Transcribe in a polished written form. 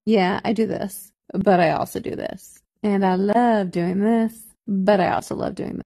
Yeah, I do this, but I also do this. And I love doing this, but I also love doing